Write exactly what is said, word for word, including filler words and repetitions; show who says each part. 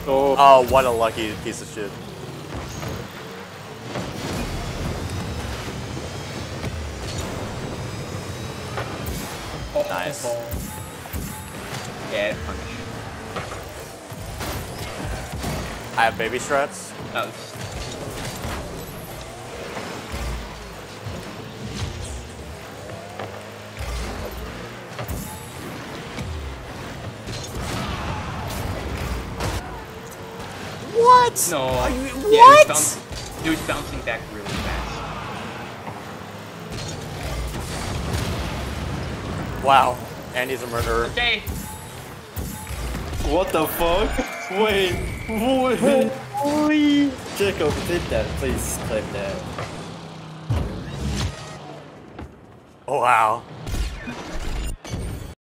Speaker 1: Oh.
Speaker 2: Oh, what a lucky piece of shit.
Speaker 1: Oh,
Speaker 2: Nice.
Speaker 1: Oh. Yeah, punch.
Speaker 2: I have baby strats.
Speaker 1: Oh.
Speaker 2: What?
Speaker 1: No.
Speaker 2: Are you,
Speaker 1: Yeah,
Speaker 2: what?
Speaker 1: He was, bouncing, he was bouncing back really fast.
Speaker 2: Wow. And he's a murderer.
Speaker 1: Okay.
Speaker 3: What the fuck? Wait, wait. Holy. Jacob did that. Please clip that.
Speaker 2: Oh, wow.